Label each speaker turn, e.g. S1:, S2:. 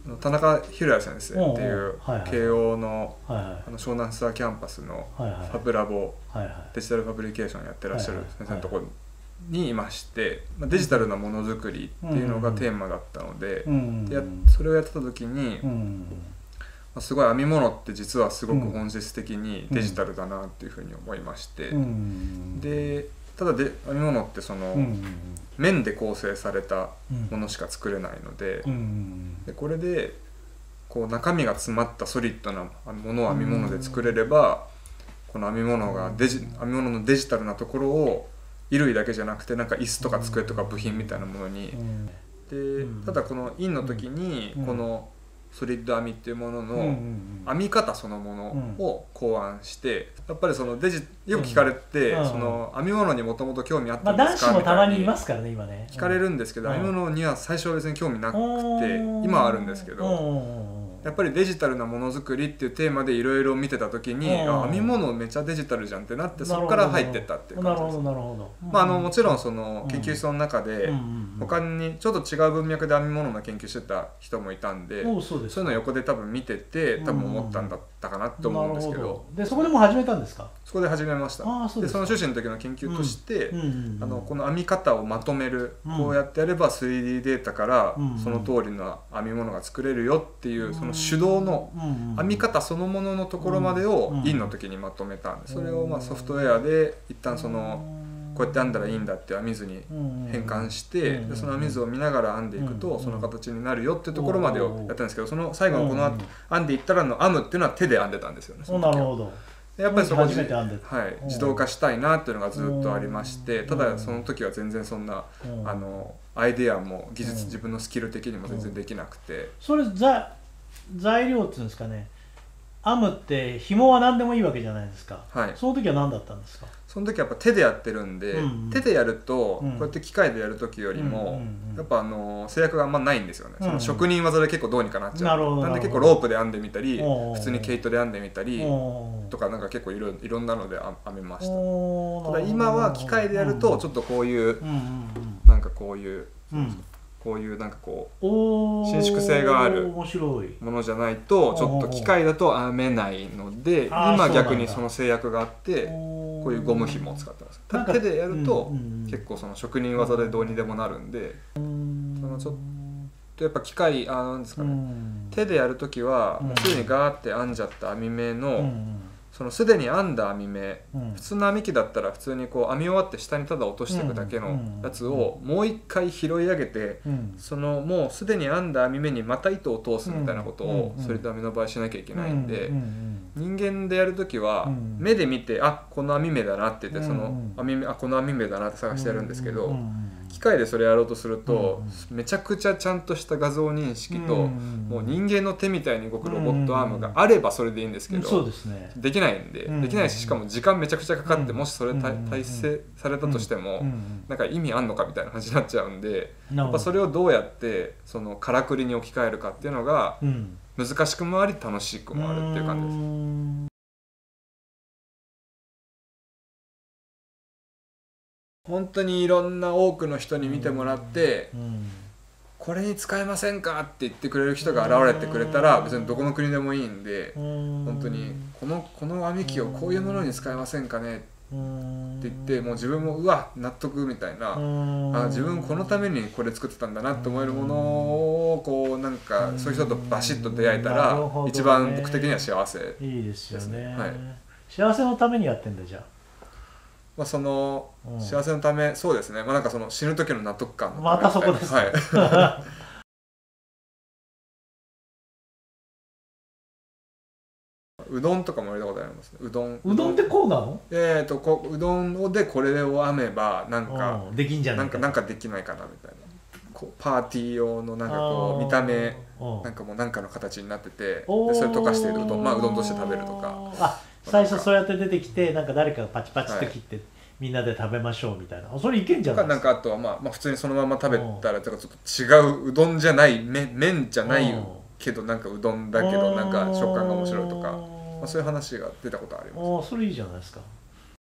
S1: 田中裕也先生っていう慶応の湘南スターキャンパスのファブラボデジタルファブリケーションやってらっしゃる先生のところにいまして、デジタルなものづくりっていうのがテーマだったので、それをやってた時にすごい編み物って実はすごく本質的にデジタルだなっていうふうに思いまして、でただ編み物ってその面で構成されたものしか作れないので、これでこう中身が詰まったソリッドなものを編み物で作れれば、この編み物のデジタルなところを衣類だけじゃなくてなんか椅子とか机とか部品みたいなものに、でただこのインの時にこのソリッド編みっていうものの編み方そのものを考案して、やっぱりそのよく聞かれて、その編み物にもともと興味あったんですかみたいに聞かれるんですけど、編み物には最初は別に興味なくて、今はあるんですけど、やっぱりデジタルなものづくりっていうテーマでいろいろ見てた時に、編み物めちゃデジタルじゃんってなって、そこから入ってったっていう感じです。もちろんその研究室の中で他にちょっと違う文脈で編み物の研究してた人もいたんで、そういうの横で多分見てて多分思ったんだったかなと思うんですけど、
S2: でそこでも始めたんですか？
S1: そこで始めました。でその趣旨の時の研究として、この編み方をまとめる、こうやってやれば 3D データからその通りの編み物が作れるよっていう、その手動の編み方そのもののところまでをインの時にまとめたんで、それをソフトウェアで一旦そのこうやって編んだらいいんだって編み図に変換して、でその編み図を見ながら編んでいくとその形になるよっていうところまでをやったんですけど、その最後のこの編んでいったらの編むっていうのは手で編んでたんですよね。
S2: なるほど。
S1: やっぱりそこ自動化したいなっていうのがずっとありまして、ただその時は全然そんなアイデアも技術、自分のスキル的にも全然できなくて、
S2: それ材料っていうんですかね、編むって紐は何でもいいわけじゃないですか。その時は何だったんですか？
S1: その時はやっぱ手でやってるんで、手でやるとこうやって機械でやる時よりもやっぱ制約があんまないんですよね。その職人技で結構どうにかなっちゃう。なんで結構ロープで編んでみたり、普通に毛糸で編んでみたりとか、なんか結構いろんなので編めました。ただ今は機械でやるとちょっとこういうなんかこういうなんかこう伸縮性があるものじゃないとちょっと機械だと編めないので、今逆にその制約があってこういうゴム紐を使ってます。ただ手でやると結構その職人技でどうにでもなるんで、そのちょっとやっぱ機械なんですかね、手でやるときはもうすでにガーって編んじゃった編み目のそのすでに編んだ編み目、普通の編み機だったら普通にこう編み終わって下にただ落としていくだけのやつをもう一回拾い上げて、そのもうすでに編んだ編み目にまた糸を通すみたいなことをそれと編みの場合しなきゃいけないんで、人間でやるときは目で見てこの編み目だなって言って、その編み目この編み目だなって探してやるんですけど、機械でそれやろうとするとめちゃくちゃちゃんとした画像認識ともう人間の手みたいに動くロボットアームがあればそれでいいんですけど、できないんで、できないし、しかも時間めちゃくちゃかかって、もしそれ体制されたとしてもなんか意味あんのかみたいな感じになっちゃうんで、やっぱそれをどうやってそのからくりに置き換えるかっていうのが難しくもあり楽しくもあるっていう感じです。本当にいろんな多くの人に見てもらって、これに使えませんかって言ってくれる人が現れてくれたら別にどこの国でもいいんで、本当にこの編み機をこういうものに使えませんかねって言って、もう自分もうわ納得みたいな、自分このためにこれ作ってたんだなって思えるものをこうなんかそういう人とバシッと出会えたら一番僕的には幸せですね。
S2: いいですよね。幸せのためにやってんだじゃあ。
S1: その幸せのため、そうですね。なんかその死ぬ時の納得感。
S2: またそこです。
S1: うどんとかもやりたことありますね。うど
S2: んってこうなの？
S1: うどんでこれを編めばなんか
S2: できんじゃないか。
S1: なんかできないかなみたいな。こうパーティー用のなんかこう見た目なんかもうなんかの形になってて、でそれ溶かしてうどんとして食べるとか。
S2: 最初そうやって出てきて、なんか誰かがパチパチって切って、みんなで食べましょうみたいな、それいけんじゃないですか。
S1: なんかあとは普通にそのまま食べたらちょっと違ううどんじゃない麺じゃないけどなんかうどんだけどなんか食感が面白いとか、そういう話が出たことあります。
S2: それいいじゃないですか。